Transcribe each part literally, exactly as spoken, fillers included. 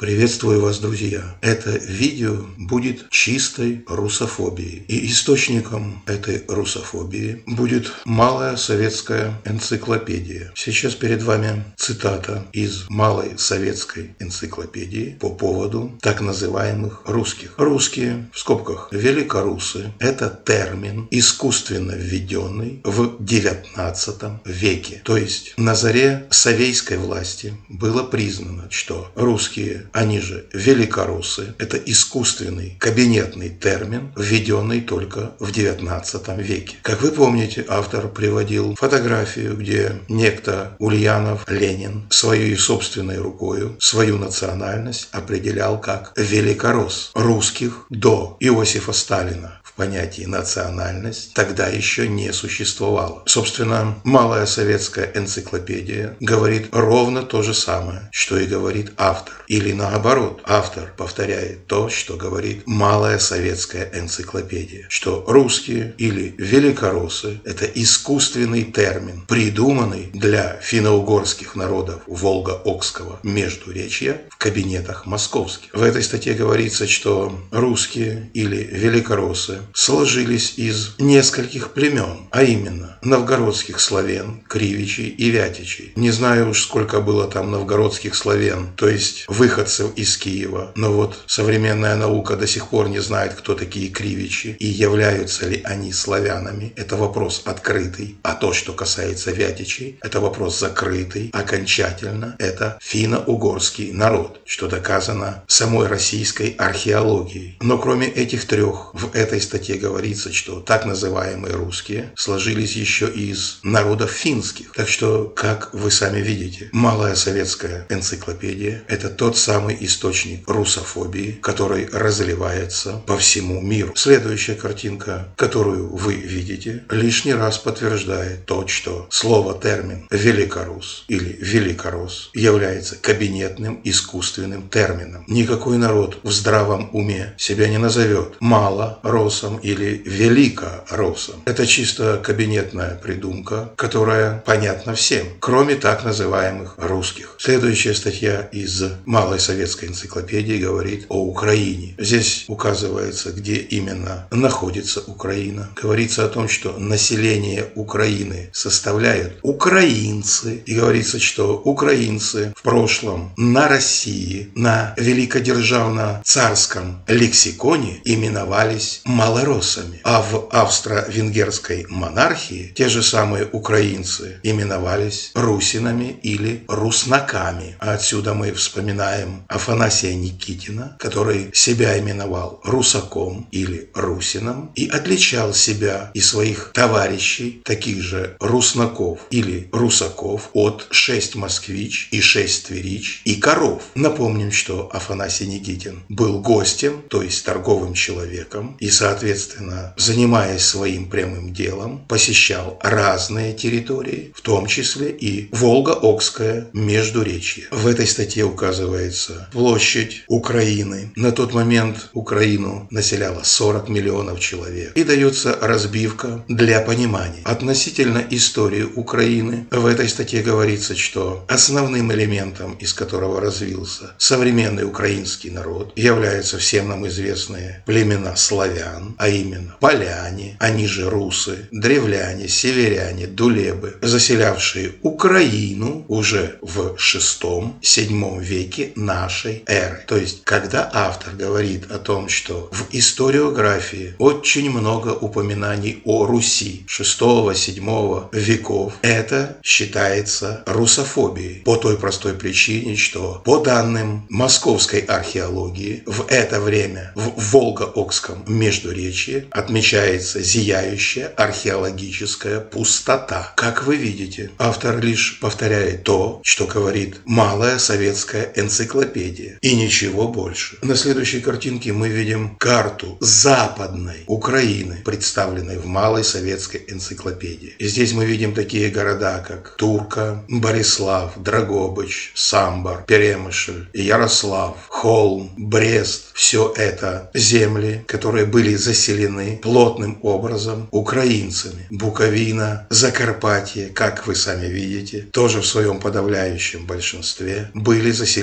Приветствую вас, друзья! Это видео будет чистой русофобией. И источником этой русофобии будет Малая советская энциклопедия. Сейчас перед вами цитата из Малой советской энциклопедии по поводу так называемых русских. Русские, в скобках великорусы, это термин, искусственно введенный в девятнадцатом веке. То есть на заре советской власти было признано, что русские, они же великорусы, это искусственный кабинетный термин, введенный только в девятнадцатом веке. Как вы помните, автор приводил фотографию, где некто Ульянов Ленин своей собственной рукою свою национальность определял как великорос. Русских до Иосифа Сталина в понятии национальность тогда еще не существовало. Собственно, Малая советская энциклопедия говорит ровно то же самое, что и говорит автор. Или наоборот, автор повторяет то, что говорит Малая советская энциклопедия, что русские или великороссы – это искусственный термин, придуманный для финно-угорских народов Волго-Окского междуречья в кабинетах московских. В этой статье говорится, что русские или великороссы сложились из нескольких племен, а именно новгородских славян, кривичей и вятичей. Не знаю уж, сколько было там новгородских славян, то есть выходцев из Киева, но вот современная наука до сих пор не знает, кто такие кривичи и являются ли они славянами. Это вопрос открытый, а то, что касается вятичей, это вопрос закрытый. Окончательно это финно-угорский народ, что доказано самой российской археологией. Но кроме этих трех, в этой статье говорится, что так называемые русские сложились еще из народов финских. Так что, как вы сами видите, Малая советская энциклопедия – это тот самый источник русофобии, который разливается по всему миру. Следующая картинка, которую вы видите, лишний раз подтверждает то, что слово-термин «великорус» или «великорос» является кабинетным искусственным термином. Никакой народ в здравом уме себя не назовет малоросом или великоросом. Это чисто кабинетная придумка, которая понятна всем, кроме так называемых русских. Следующая статья из Малой советской энциклопедии говорит о Украине. Здесь указывается, где именно находится Украина. Говорится о том, что население Украины составляют украинцы. И говорится, что украинцы в прошлом на России, на великодержавно-царском лексиконе именовались малоросами. А в австро-венгерской монархии те же самые украинцы именовались русинами или руснаками. А отсюда мы вспоминаем Афанасия Никитина, который себя именовал русаком или русином и отличал себя и своих товарищей, таких же руснаков или русаков, от шесть москвич и шесть тверич и коров. Напомним, что Афанасий Никитин был гостем, то есть торговым человеком, и, соответственно, занимаясь своим прямым делом, посещал разные территории, в том числе и Волго-Окское междуречье. В этой статье указывается площадь Украины. На тот момент Украину населяло сорок миллионов человек. И дается разбивка для понимания. Относительно истории Украины в этой статье говорится, что основным элементом, из которого развился современный украинский народ, являются всем нам известные племена славян, а именно поляне, они же русы, древляне, северяне, дулебы, заселявшие Украину уже в шестом-седьмом веке нашей эры. То есть, когда автор говорит о том, что в историографии очень много упоминаний о Руси шестого-седьмого веков, это считается русофобией по той простой причине, что по данным московской археологии в это время в Волго-Окском междуречье отмечается зияющая археологическая пустота. Как вы видите, автор лишь повторяет то, что говорит Малая советская энциклопедия, и ничего больше. На следующей картинке мы видим карту западной Украины, представленной в Малой советской энциклопедии. И здесь мы видим такие города, как Турка, Борислав, Драгобыч, Самбор, Перемышль, Ярослав, Холм, Брест. Все это земли, которые были заселены плотным образом украинцами. Буковина, Закарпатье, как вы сами видите, тоже в своем подавляющем большинстве были заселены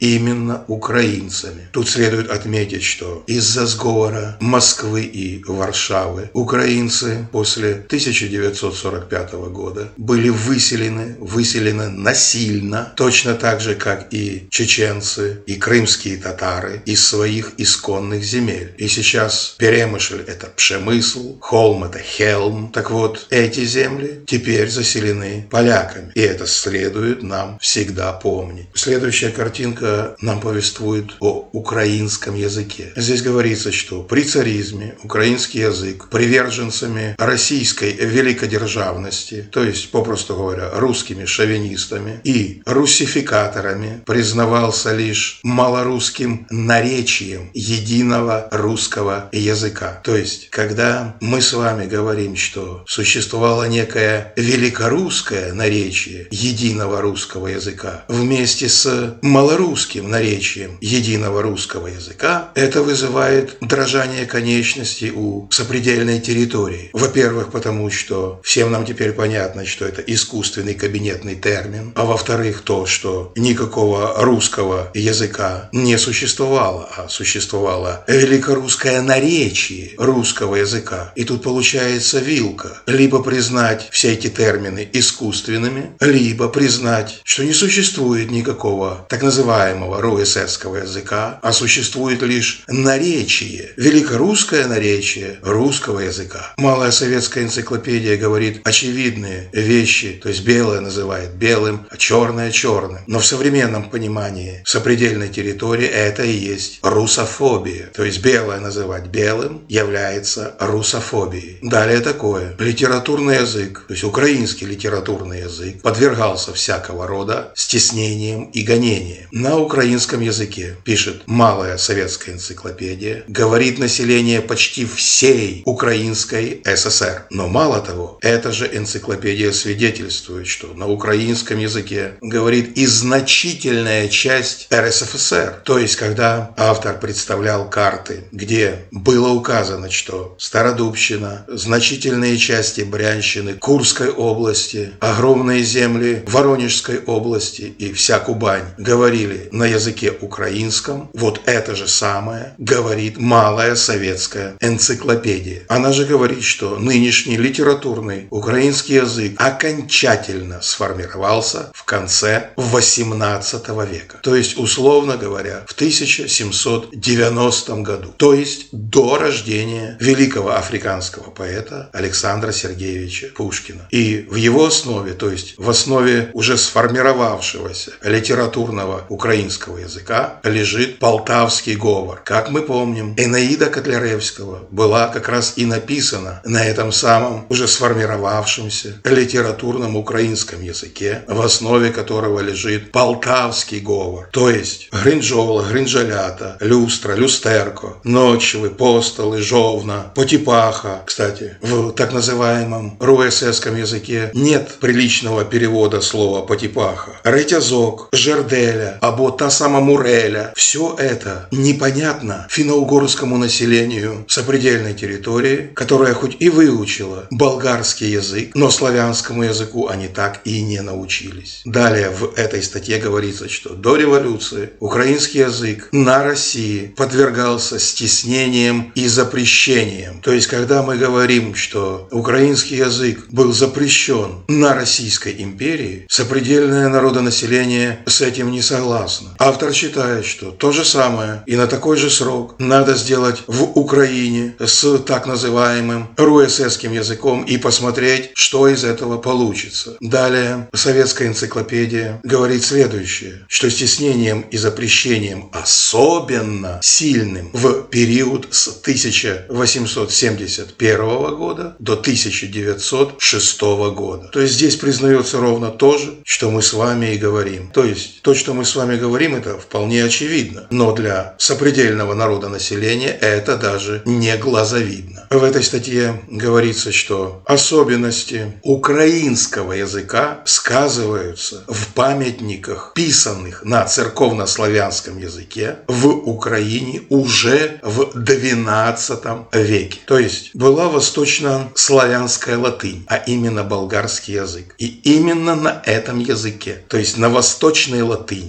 именно украинцами. Тут следует отметить, что из-за сговора Москвы и Варшавы украинцы после тысяча девятьсот сорок пятого года были выселены, выселены насильно, точно так же, как и чеченцы, и крымские татары из своих исконных земель. И сейчас Перемышль – это Пшемысл, Холм – это Хелм. Так вот, эти земли теперь заселены поляками, и это следует нам всегда помнить. Следующая картинка нам повествует о украинском языке. Здесь говорится, что при царизме украинский язык приверженцами российской великодержавности, то есть, попросту говоря, русскими шовинистами и руссификаторами, признавался лишь малорусским наречием единого русского языка. То есть, когда мы с вами говорим, что существовало некое великорусское наречие единого русского языка вместе с малорусским наречием единого русского языка, это вызывает дрожание конечностей у сопредельной территории. Во-первых, потому что всем нам теперь понятно, что это искусственный кабинетный термин, а во-вторых, то, что никакого русского языка не существовало, а существовало великорусское наречие русского языка. И тут получается вилка. Либо признать все эти термины искусственными, либо признать, что не существует никакого так называемого руэсэсского языка, а существует лишь наречие, великорусское наречие русского языка. Малая советская энциклопедия говорит очевидные вещи, то есть белое называет белым, а черное черным. Но в современном понимании сопредельной территории это и есть русофобия. То есть белое называть белым является русофобией. Далее такое. Литературный язык, то есть украинский литературный язык, подвергался всякого рода стеснениям и гонениям. На украинском языке, пишет Малая советская энциклопедия, говорит население почти всей Украинской ССР. Но мало того, эта же энциклопедия свидетельствует, что на украинском языке говорит и значительная часть эр эс эф эс эр. То есть, когда автор представлял карты, где было указано, что Стародубщина, значительные части Брянщины, Курской области, огромные земли Воронежской области и вся Кубань говорили на языке украинском, вот это же самое говорит Малая советская энциклопедия. Она же говорит, что нынешний литературный украинский язык окончательно сформировался в конце восемнадцатого века. То есть, условно говоря, в тысяча семьсот девяностом году. То есть, до рождения великого африканского поэта Александра Сергеевича Пушкина. И в его основе, то есть в основе уже сформировавшегося литературного украинского языка, лежит полтавский говор. Как мы помним, Энеида Котляревского была как раз и написана на этом самом уже сформировавшемся литературном украинском языке, в основе которого лежит полтавский говор. То есть гринджола, гринджалята, люстра, люстерко, ночви, постоли, жовна, потипаха. Кстати, в так называемом руэсэсском языке нет приличного перевода слова потипаха. Ретязок, жерделя, або та сама муреля. Все это непонятно финно-угорскому населению сопредельной территории, которая хоть и выучила болгарский язык, но славянскому языку они так и не научились. Далее в этой статье говорится, что до революции украинский язык на России подвергался стеснениям и запрещениям. То есть, когда мы говорим, что украинский язык был запрещен на Российской империи, сопредельное народонаселение с этим не согласно. Автор считает, что то же самое и на такой же срок надо сделать в Украине с так называемым руэсэсским языком и посмотреть, что из этого получится. Далее советская энциклопедия говорит следующее, что стеснением и запрещением особенно сильным в период с тысяча восемьсот семьдесят первого года до тысяча девятьсот шестого года. То есть здесь признается ровно то же, что мы с вами и говорим. То есть то, что мы с вами говорим, это вполне очевидно. Но для сопредельного народонаселения это даже не глазовидно. В этой статье говорится, что особенности украинского языка сказываются в памятниках, писанных на церковнославянском языке в Украине уже в двенадцатом веке. То есть была восточнославянская латынь, а именно болгарский язык. И именно на этом языке, то есть на восточной латыни, писали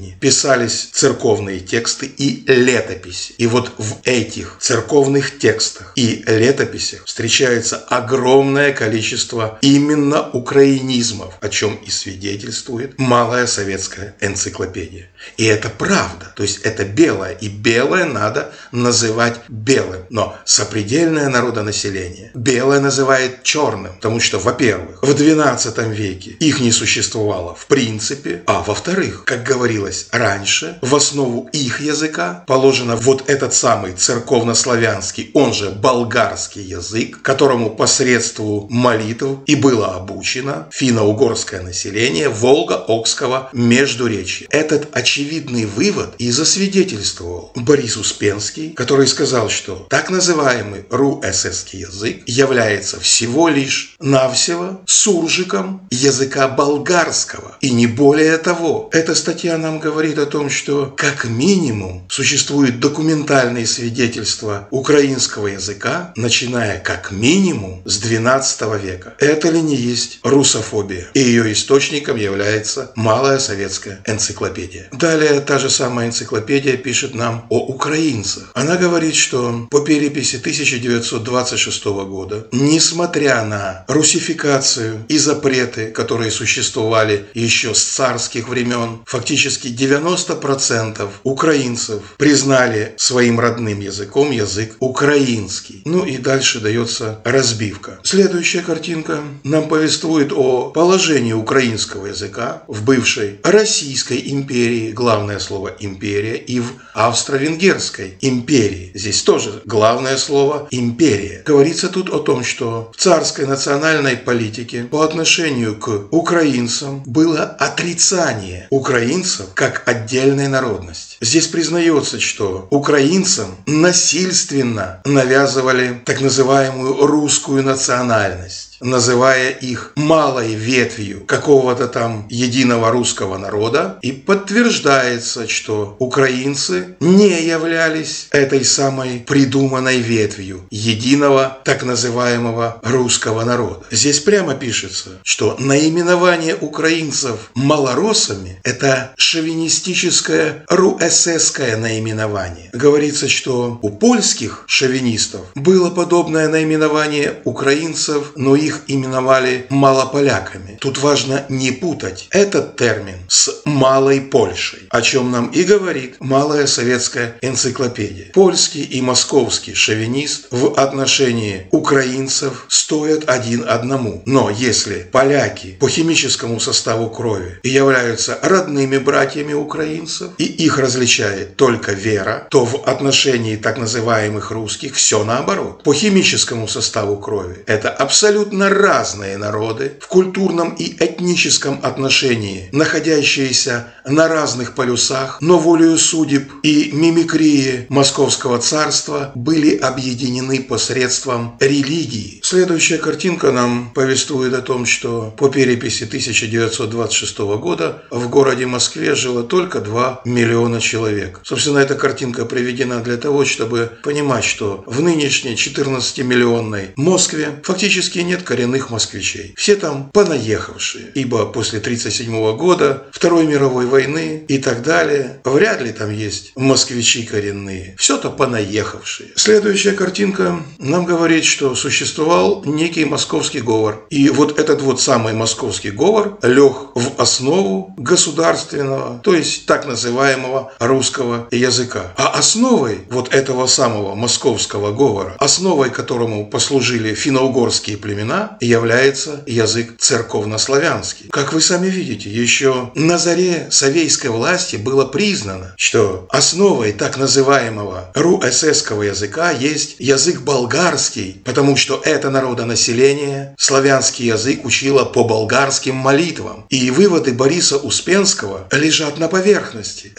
писались церковные тексты и летописи. И вот в этих церковных текстах и летописях встречается огромное количество именно украинизмов, о чем и свидетельствует Малая советская энциклопедия. И это правда, то есть это белое, и белое надо называть белым. Но сопредельное народонаселение белое называет черным, потому что, во-первых, в двенадцатом веке их не существовало в принципе, а во-вторых, как говорилось раньше, в основу их языка положено вот этот самый церковнославянский, он же болгарский язык, которому посредством молитв и было обучено финно-угорское население Волго-Окского междуречья. Этот очевидный вывод и засвидетельствовал Борис Успенский, который сказал, что так называемый руэсэсский язык является всего лишь навсего суржиком языка болгарского. И не более того. Эта статья нам говорит о том, что как минимум существуют документальные свидетельства украинского языка, начиная как минимум с двенадцатого века. Это ли не есть русофобия? И ее источником является Малая советская энциклопедия. Далее та же самая энциклопедия пишет нам о украинцах. Она говорит, что по переписи тысяча девятьсот двадцать шестого года, несмотря на русификацию и запреты, которые существовали еще с царских времен, фактически девяносто процентов украинцев признали своим родным языком язык украинский. Ну и дальше дается разбивка. Следующая картинка нам повествует о положении украинского языка в бывшей Российской империи, главное слово империя, и в Австро-Венгерской империи. Здесь тоже главное слово империя. Говорится тут о том, что в царской национальной политике по отношению к украинцам было отрицание украинцев как отдельной народности. Здесь признается, что украинцам насильственно навязывали так называемую русскую национальность, называя их малой ветвью какого-то там единого русского народа, и подтверждается, что украинцы не являлись этой самой придуманной ветвью единого так называемого русского народа. Здесь прямо пишется, что наименование украинцев малороссами – это шовинистическое руэсэсское наименование. Говорится, что у польских шовинистов было подобное наименование украинцев, но их их именовали малополяками. Тут важно не путать этот термин с Малой Польшей, о чем нам и говорит Малая советская энциклопедия. Польский и московский шовинист в отношении украинцев стоят один одному. Но если поляки по химическому составу крови являются родными братьями украинцев, и их различает только вера, то в отношении так называемых русских все наоборот. По химическому составу крови это абсолютно разные народы в культурном и этническом отношении, находящиеся на разных полюсах, но волею судеб и мимикрии Московского царства были объединены посредством религии. Следующая картинка нам повествует о том, что по переписи тысяча девятьсот двадцать шестого года в городе Москве жило только два миллиона человек. Собственно, эта картинка приведена для того, чтобы понимать, что в нынешней четырнадцатимиллионной Москве фактически нет коренных москвичей. Все там понаехавшие, ибо после тридцать седьмого года, Второй мировой войны и так далее, вряд ли там есть москвичи коренные. Все-то понаехавшие. Следующая картинка нам говорит, что существовал некий московский говор. И вот этот вот самый московский говор лег в основу государственного, то есть так называемого русского языка. А основой вот этого самого московского говора, основой которому послужили финно-угорские племена, является язык церковнославянский. Как вы сами видите, еще на заре советской власти было признано, что основой так называемого руэсэсского языка есть язык болгарский, потому что это народонаселение славянский язык учило по болгарским молитвам. И выводы Бориса Успенского лежат на поверхности. Это было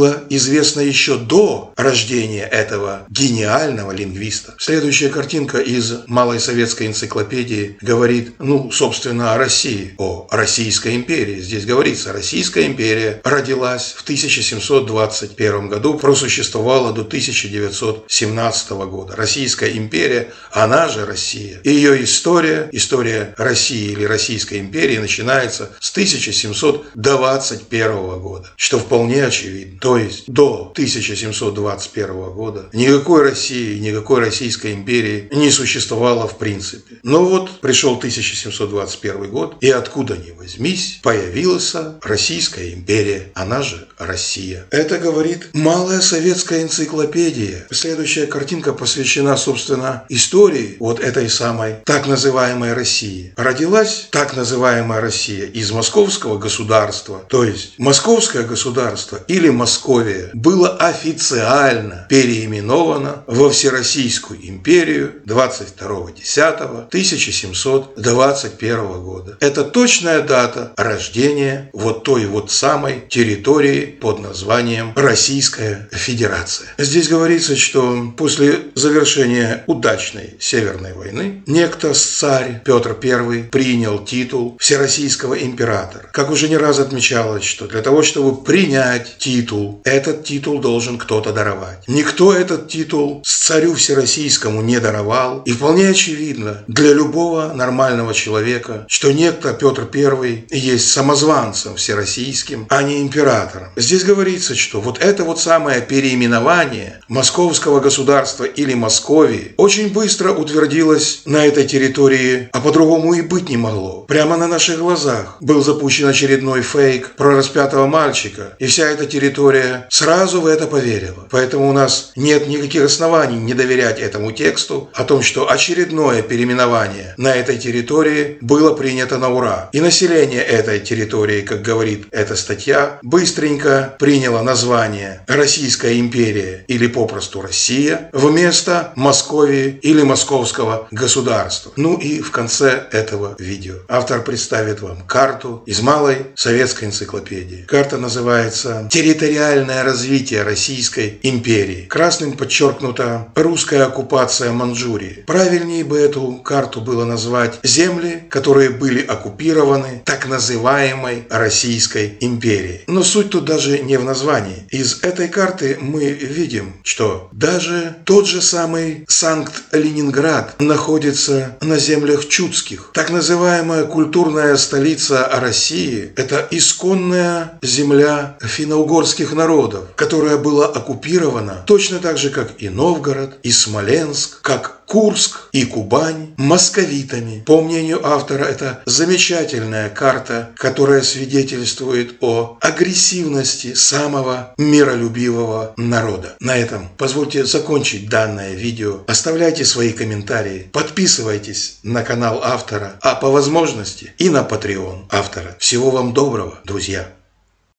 было известно еще до рождения этого гениального лингвиста. Следующая картинка из Малой советской энциклопедии говорит, ну, собственно, о России, о Российской империи. Здесь говорится, Российская империя родилась в тысяча семьсот двадцать первом году, просуществовала до тысяча девятьсот семнадцатого года. Российская империя, она же Россия. И ее история, история России или Российской империи начинается с тысяча семьсот двадцать первого года, что вполне очевидно. То есть до тысяча семьсот двадцать первого года никакой России, никакой Российской империи не существовало в принципе. Но вот пришел тысяча семьсот двадцать первый год, и откуда ни возьмись, появилась Российская империя, она же Россия. Это говорит Малая советская энциклопедия. Следующая картинка посвящена, собственно, истории вот этой самой так называемой России. Родилась так называемая Россия из московского государства, то есть московское государство или Московия было официально переименовано во Всероссийскую империю двадцать второго десятого тысяча семьсот двадцать первого года. Это точная дата рождения вот той вот самой территории под названием Российская Федерация. Здесь говорится, что после завершения удачной Северной войны некто царь Петр Первый принял титул Всероссийского императора. Как уже не раз отмечалось, что для того, чтобы принять титул, этот титул должен кто-то даровать. Никто этот титул царю Всероссийскому не даровал. И вполне очевидно для любого нормального человека, что некто Петр Первый есть самозванцем всероссийским, а не императором. Здесь говорится, что вот это вот самое переименование московского государства или Московии очень быстро утвердилось на этой территории, а по-другому и быть не могло. Прямо на наших глазах был запущен очередной фейк про распятого мальчика, и вся эта территория сразу в это поверила. Поэтому у нас нет никаких оснований не доверять этому тексту о том, что очередное переименование на этой территории было принято на ура. И население этой территории, как говорит эта статья, быстренько приняло название Российская империя или попросту Россия вместо Московии или Московского государства. Ну и в конце этого видео автор представит вам карту из Малой советской энциклопедии. Карта называется «Территориальное развитие Российской империи». Красным подчеркнута русская оккупация Манчжурии. Правильнее бы эту карту было назвать «Земли, которые были оккупированы так называемой Российской империей». Но суть тут даже не в названии. Из этой карты мы видим, что даже тот же самый Санкт-Ленинград находится на землях чудских. Так называемая культурная столица России – это исконная земля финно-угорских народов, которая была оккупирована точно так же, как и Новгород, и Смоленск, как Курск и Кубань московитами. По мнению автора, это замечательная карта, которая свидетельствует о агрессивности самого миролюбивого народа. На этом позвольте закончить данное видео. Оставляйте свои комментарии, подписывайтесь на канал автора, а по возможности и на Patreon автора. Всего вам доброго, друзья!